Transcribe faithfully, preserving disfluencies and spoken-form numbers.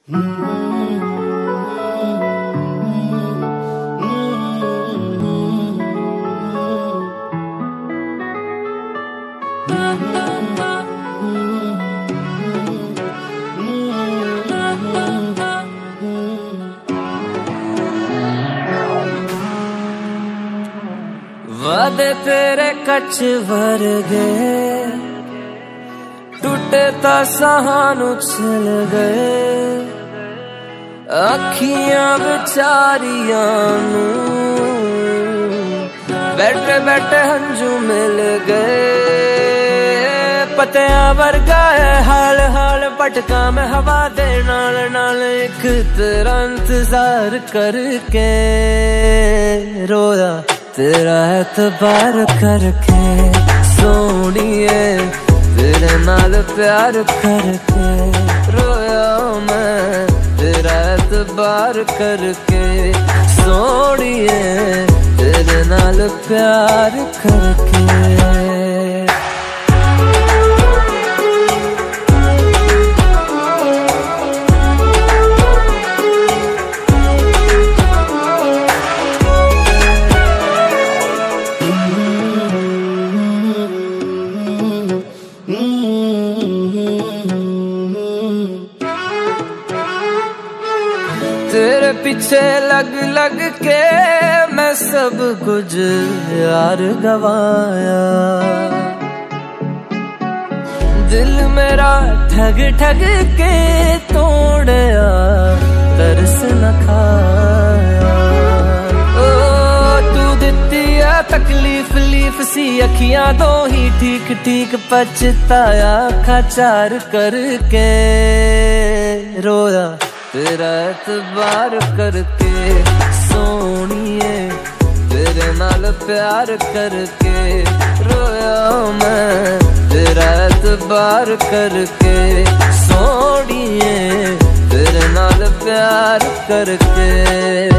वादे तेरे कच वर्गे टूटे ता सहानु चल गए, अखियां बेचारियां नू बैठे बैठे हंजू मिल गए। पतिया वर्गा है हाल हाल पटका में हवा दे नाल नाल, एक तेरा इंतजार करके रोया तेरा एतबार करके, सोनिए तेरे नाल प्यार करके रोया मैं तेरा एतबार करके, सोनिए तेरे नाल प्यार करके। तेरे पीछे लग लग के मैं सब कुछ यार गवाया, दिल मेरा ठग ठग के तोड़या तरस न खाया। ओ तू दिती है तकलीफ लीफ सी अखियां दो ही ठीक ठीक, पछताया खाचार करके रोया तेरा एतबार करके, सोनिए तेरे नाल प्यार करके रोया मैं तेरा एतबार करके, सोनिए तेरे नाल प्यार करके।